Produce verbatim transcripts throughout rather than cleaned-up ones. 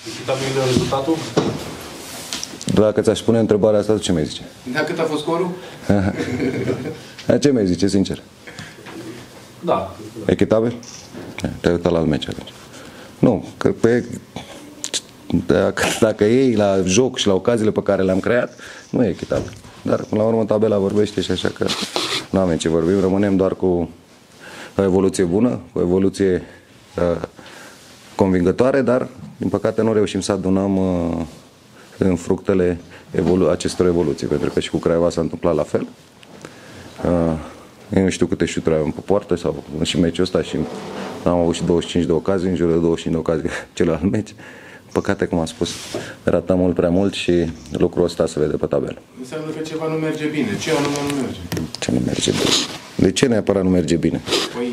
Echitabil rezultatul? Dacă ți-aș pune întrebarea asta, ce mi-ai zice? Da, cât a fost scorul? Ce mi-ai zice, sincer? Da. Echitabil? Te-ai uitat la alt meci atunci. Nu, că pe, dacă, dacă iei la joc și la ocaziile pe care le-am creat, nu e echitabil. Dar, până la urmă, tabela vorbește și așa că nu avem ce vorbim. Rămânem doar cu o evoluție bună, o evoluție uh, convingătoare, dar, din păcate, nu reușim să adunăm uh, în fructele evolu acestor evoluții, pentru că și cu Craiova s-a întâmplat la fel. Uh, eu nu știu câte șuturi avem pe poartă, sau și meciul ăsta, și am avut și douăzeci și cinci de ocazii, în jur de douăzeci și cinci de ocazii celălalt meci. Păcate, cum am spus, ratăm mult prea mult și lucrul ăsta se vede pe tabelă. Înseamnă că ceva nu merge bine. Ce anume nu merge? Ce nu merge bine? De ce neapărat nu merge bine? Păi...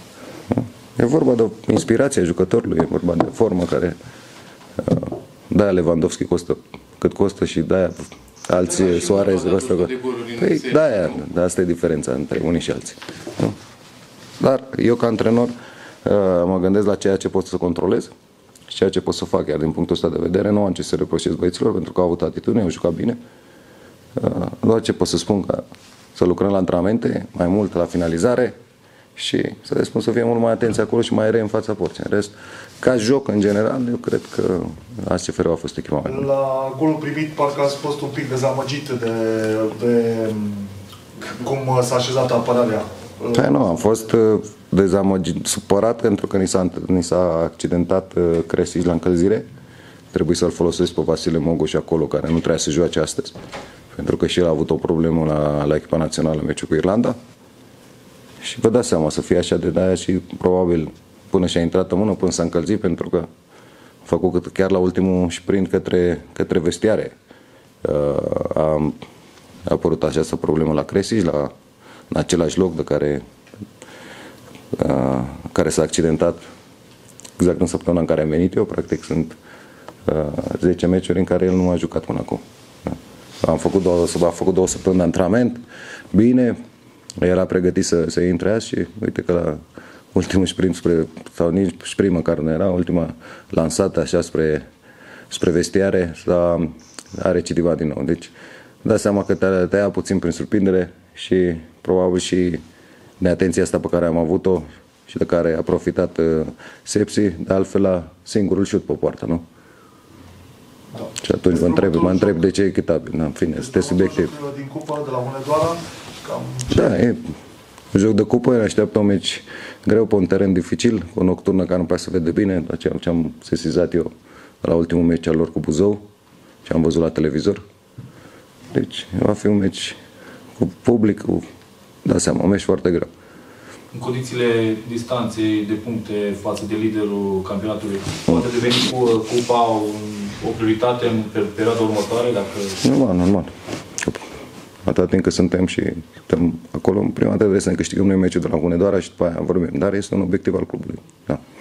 E vorba de inspirația jucătorului, e vorba de formă care... De-aia Lewandowski costă cât costă și de-aia alții Suarez costă... Păi de-aia, de asta e diferența între unii și alții. Nu? Dar eu ca antrenor mă gândesc la ceea ce pot să controlez și ceea ce pot să fac, iar din punctul ăsta de vedere nu am ce să reproșez băieților, pentru că au avut atitudine, au jucat bine. Doar ce pot să spun, că să lucrăm la antrenamente, mai mult la finalizare și să le spun să fie mult mai atenți acolo și mai re în fața porții. În rest, ca joc în general, eu cred că A S C F R-ul a fost echipa mai bună. La golul primit, parcă ați fost un pic dezamăgit de, de cum s-a așezat apărarea. Păi nu, am fost dezamăgit, supărat pentru că ni s-a, ni s-a accidentat Cresici la încălzire. Trebuie să-l folosesc pe Vasile Mogoș acolo, care nu trebuia să joace astăzi, pentru că și el a avut o problemă la, la echipa națională în meciul cu Irlanda. Și vă dați seama, să fie așa de de-aia și probabil până și-a intrat în mână, până s-a încălzit, pentru că a făcut chiar la ultimul sprint către, către vestiare. A, a apărut această problemă la Cresici, la în același loc de care, uh, care s-a accidentat exact în săptămâna în care am venit eu. Practic sunt uh, zece meciuri în care el nu a jucat până acum. Da. Am făcut două, a făcut două săptămâni de antrenament, bine, era pregătit să, să intre azi și uite că la ultimul sprint, spre, sau nici sprint măcar nu era, ultima lansată așa spre, spre vestiare, s-a, a recidivat din nou. Deci dați seama că te-a, te-a puțin prin surprindere și probabil și neatenția asta pe care am avut-o și de care a profitat uh, Sepsi, de altfel la singurul șut pe poartă, nu? Da. Și atunci mă întreb, mă întreb de ce e echitabil. În fine, este subiectiv. Din cupă, de la Hunedoara, cam... Da, e un joc de cupă, ne așteaptă un meci greu pe un teren dificil, cu o nocturnă care nu prea se vede bine, la ce am sesizat eu la ultimul meci al lor cu Buzău și am văzut la televizor. Deci va fi un meci cu public, cu, da seama, un meci foarte greu. În condițiile distanței de puncte față de liderul campionatului, poate deveni cu cupa o, o prioritate în perioada următoare? Dacă... Normal, normal. Atâta timp cât suntem și suntem acolo, în prima dată trebuie să ne câștigăm noi meciul de la Hunedoara și după aia vorbim. Dar este un obiectiv al clubului. Da.